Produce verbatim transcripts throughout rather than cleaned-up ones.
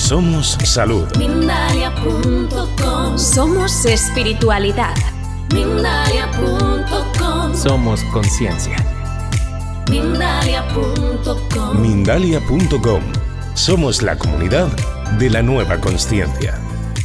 Somos salud. Mindalia punto com. Somos espiritualidad. Mindalia punto com. Somos conciencia. Mindalia punto com. Mindalia punto com. Somos la comunidad de la nueva consciencia.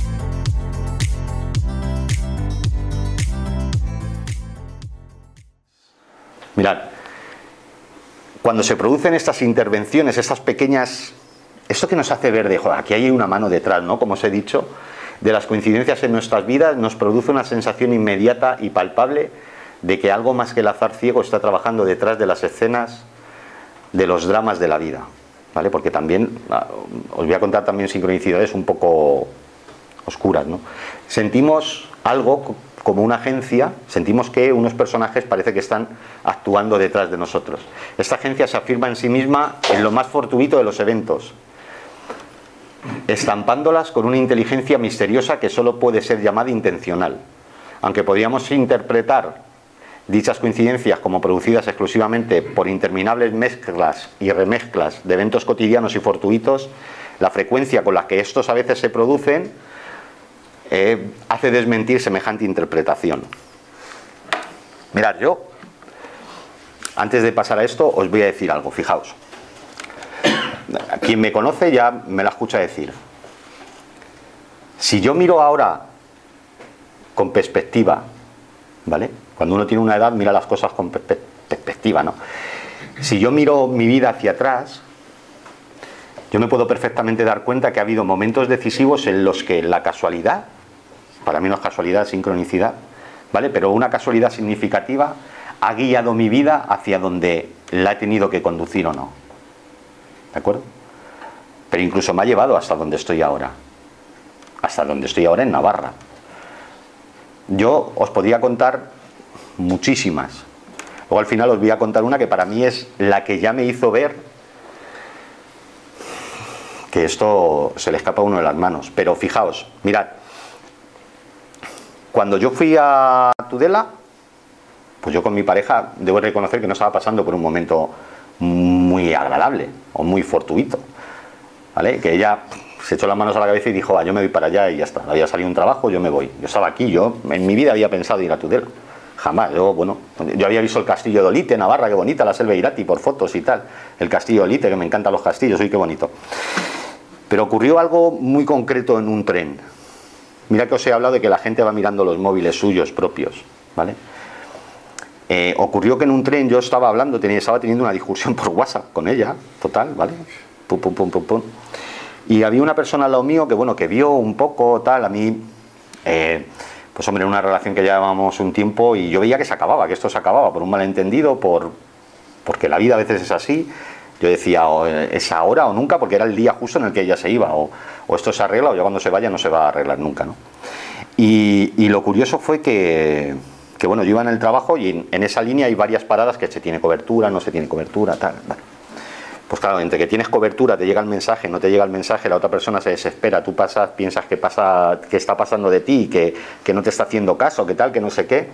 Mirad, cuando se producen estas intervenciones, estas pequeñas... Esto que nos hace ver de, joder, aquí hay una mano detrás, ¿no? Como os he dicho, de las coincidencias en nuestras vidas, nos produce una sensación inmediata y palpable de que algo más que el azar ciego está trabajando detrás de las escenas de los dramas de la vida, ¿vale? Porque también, os voy a contar también sincronicidades un poco oscuras, ¿no? Sentimos algo como una agencia, sentimos que unos personajes parece que están actuando detrás de nosotros. Esta agencia se afirma en sí misma en lo más fortuito de los eventos, estampándolas con una inteligencia misteriosa que solo puede ser llamada intencional. Aunque podríamos interpretar dichas coincidencias como producidas exclusivamente por interminables mezclas y remezclas de eventos cotidianos y fortuitos, la frecuencia con la que estos a veces se producen eh, hace desmentir semejante interpretación. Mirad, yo, antes de pasar a esto, os voy a decir algo, fijaos. Quien me conoce ya me la escucha decir. Si yo miro ahora con perspectiva, ¿vale? Cuando uno tiene una edad mira las cosas con per perspectiva, ¿no? Si yo miro mi vida hacia atrás, yo me puedo perfectamente dar cuenta que ha habido momentos decisivos en los que la casualidad, para mí no es casualidad, es sincronicidad, ¿vale? Pero una casualidad significativa ha guiado mi vida hacia donde la he tenido que conducir o no. ¿De acuerdo? Pero incluso me ha llevado hasta donde estoy ahora. Hasta donde estoy ahora en Navarra. Yo os podría contar muchísimas. Luego al final os voy a contar una que para mí es la que ya me hizo ver que esto se le escapa a uno de las manos. Pero fijaos, mirad. Cuando yo fui a Tudela, pues yo con mi pareja debo reconocer que no estaba pasando por un momento muy agradable o muy fortuito, ¿vale? Que ella se echó las manos a la cabeza y dijo, ah, yo me voy para allá y ya está, había salido un trabajo, yo me voy. Yo estaba aquí, yo en mi vida había pensado ir a Tudela, jamás. Yo, bueno, yo había visto el castillo de Olite, Navarra, qué bonita, la Selva Irati, por fotos y tal, el castillo de Olite, que me encantan los castillos, uy, qué bonito. Pero ocurrió algo muy concreto en un tren. Mira que os he hablado de que la gente va mirando los móviles suyos propios, ¿vale? Eh, ocurrió que en un tren yo estaba hablando, tenía, estaba teniendo una discusión por WhatsApp con ella, total, ¿vale? Pum, pum, pum, pum, pum. Y había una persona al lado mío que, bueno, que vio un poco, tal, a mí, eh, pues hombre, una relación que llevábamos un tiempo y yo veía que se acababa, que esto se acababa por un malentendido, por, porque la vida a veces es así. Yo decía, o es ahora o nunca, porque era el día justo en el que ella se iba, o, o esto se arregla, o ya cuando se vaya no se va a arreglar nunca, ¿no? Y, y lo curioso fue que... que bueno, yo iba en el trabajo y en, en esa línea hay varias paradas que se tiene cobertura, no se tiene cobertura, tal, vale. Pues claro, entre que tienes cobertura, te llega el mensaje, no te llega el mensaje, la otra persona se desespera, tú pasas, piensas que pasa, que está pasando de ti, que, que no te está haciendo caso, que tal, que no sé qué.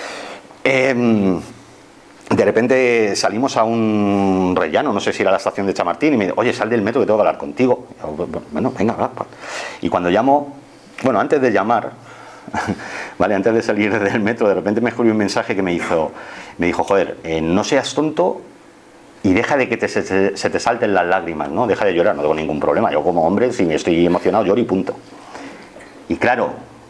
Eh, de repente salimos a un rellano, no sé si era la estación de Chamartín, y me dice, oye, sal del metro que tengo que hablar contigo. Y yo, bueno, venga, va. Y cuando llamo, bueno, antes de llamar, vale, antes de salir del metro, de repente me escribió un mensaje que me hizo, me dijo, joder, eh, no seas tonto y deja de que te, se, se te salten las lágrimas, ¿no? Deja de llorar, no tengo ningún problema. Yo como hombre, si me estoy emocionado, lloro y punto. Y claro,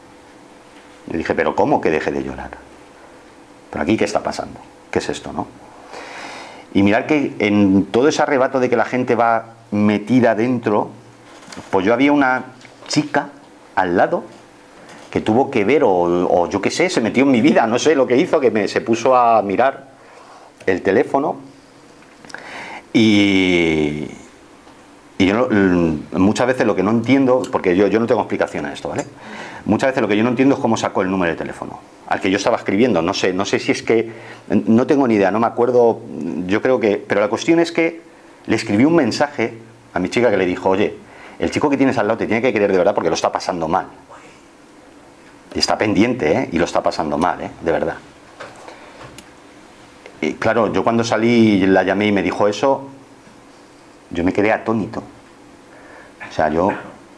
le dije, pero ¿cómo que deje de llorar? ¿Pero aquí qué está pasando? ¿Qué es esto, no? Y mirad que en todo ese arrebato de que la gente va metida dentro, pues yo había una chica al lado que tuvo que ver, o, o yo qué sé, se metió en mi vida, no sé lo que hizo, que me, se puso a mirar el teléfono y, y yo no, muchas veces lo que no entiendo, porque yo, yo no tengo explicación a esto, ¿vale? Muchas veces lo que yo no entiendo es cómo sacó el número de teléfono al que yo estaba escribiendo, no sé, no sé si es que, no tengo ni idea, no me acuerdo, yo creo que, pero la cuestión es que le escribí un mensaje a mi chica que le dijo, oye, el chico que tienes al lado te tiene que querer de verdad porque lo está pasando mal. Y está pendiente, ¿eh? Y lo está pasando mal, ¿eh? De verdad. Y claro, yo cuando salí, la llamé y me dijo eso, yo me quedé atónito. O sea, yo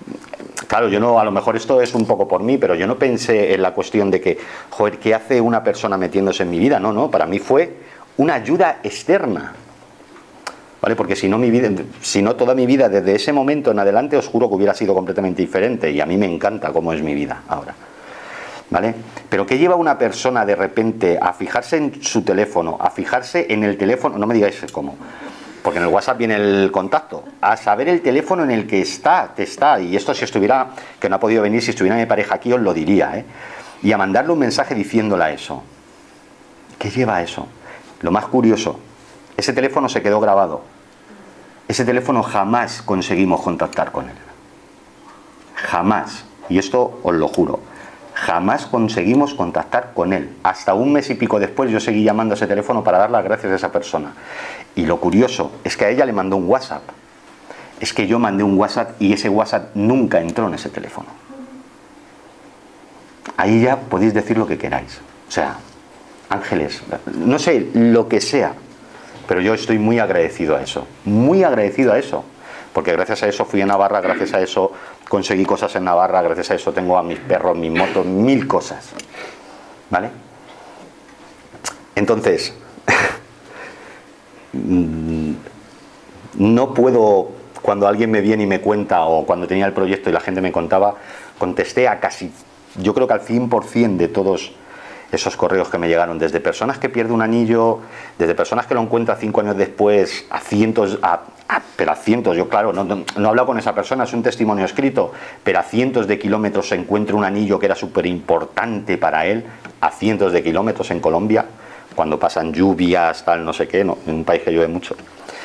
claro, yo no, a lo mejor esto es un poco por mí, pero yo no pensé en la cuestión de que, joder, ¿qué hace una persona metiéndose en mi vida? No, no, para mí fue una ayuda externa. ¿Vale? Porque si no, mi vida, si no toda mi vida desde ese momento en adelante os juro que hubiera sido completamente diferente, y a mí me encanta cómo es mi vida ahora. ¿Vale? Pero ¿qué lleva una persona de repente a fijarse en su teléfono, a fijarse en el teléfono? No me digáis cómo, porque en el WhatsApp viene el contacto, a saber el teléfono en el que está, que está, y esto si estuviera, que no ha podido venir, si estuviera mi pareja aquí os lo diría, ¿eh? Y a mandarle un mensaje diciéndole eso. ¿Qué lleva a eso? Lo más curioso, ese teléfono se quedó grabado. Ese teléfono jamás conseguimos contactar con él. Jamás. Y esto os lo juro. Jamás conseguimos contactar con él. Hasta un mes y pico después yo seguí llamando a ese teléfono para dar las gracias a esa persona. Y lo curioso es que a ella le mandó un WhatsApp. Es que yo mandé un WhatsApp y ese WhatsApp nunca entró en ese teléfono. Ahí ya podéis decir lo que queráis. O sea, ángeles, no sé, lo que sea. Pero yo estoy muy agradecido a eso. Muy agradecido a eso. Porque gracias a eso fui a Navarra, gracias a eso conseguí cosas en Navarra, gracias a eso tengo a mis perros, mis motos, mil cosas. ¿Vale? Entonces, no puedo, cuando alguien me viene y me cuenta, o cuando tenía el proyecto y la gente me contaba, contesté a casi, yo creo que al cien por cien de todos esos correos que me llegaron, desde personas que pierden un anillo, desde personas que lo encuentran cinco años después, a cientos, a, a, pero a cientos, yo claro, no, no, no he hablado con esa persona, es un testimonio escrito, pero a cientos de kilómetros se encuentra un anillo que era súper importante para él, a cientos de kilómetros en Colombia, cuando pasan lluvias, tal, no sé qué, no, en un país que llueve mucho.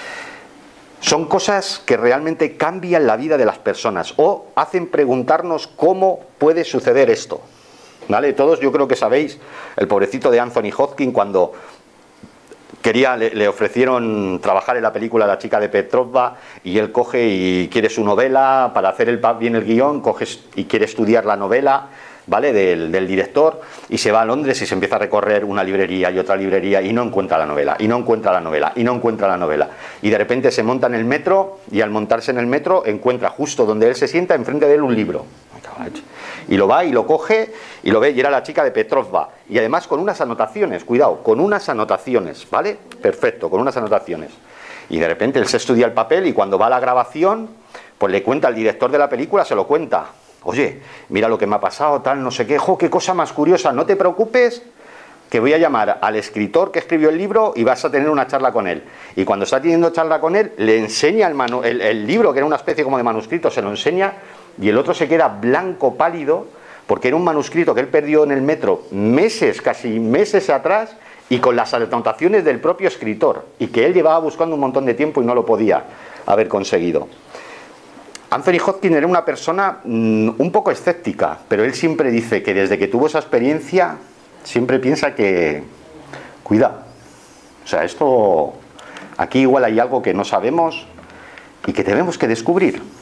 Son cosas que realmente cambian la vida de las personas o hacen preguntarnos cómo puede suceder esto. ¿Vale? Todos yo creo que sabéis el pobrecito de Anthony Hopkins cuando quería, le, le ofrecieron trabajar en la película La chica de Petrovna y él coge y quiere su novela para hacer el, bien el guión, coge y quiere estudiar la novela, ¿vale? Del, del director y se va a Londres y se empieza a recorrer una librería y otra librería y no encuentra la novela, y no encuentra la novela, y no encuentra la novela. Y de repente se monta en el metro y al montarse en el metro encuentra justo donde él se sienta enfrente de él un libro. Y lo va y lo coge y lo ve y era La chica de Petrovna. Y además con unas anotaciones, cuidado, con unas anotaciones, ¿vale? Perfecto, con unas anotaciones. Y de repente él se estudia el papel y cuando va a la grabación, pues le cuenta al director de la película, se lo cuenta. Oye, mira lo que me ha pasado, tal, no sé qué, jo, qué cosa más curiosa, no te preocupes, que voy a llamar al escritor que escribió el libro y vas a tener una charla con él. Y cuando está teniendo charla con él, le enseña el, manu el, el libro, que era una especie como de manuscrito, se lo enseña y el otro se queda blanco, pálido, porque era un manuscrito que él perdió en el metro meses, casi meses atrás, y con las anotaciones del propio escritor, y que él llevaba buscando un montón de tiempo y no lo podía haber conseguido. Anthony Hopkins era una persona mmm, un poco escéptica, pero él siempre dice que desde que tuvo esa experiencia, siempre piensa que, cuida, o sea, esto, aquí igual hay algo que no sabemos y que tenemos que descubrir.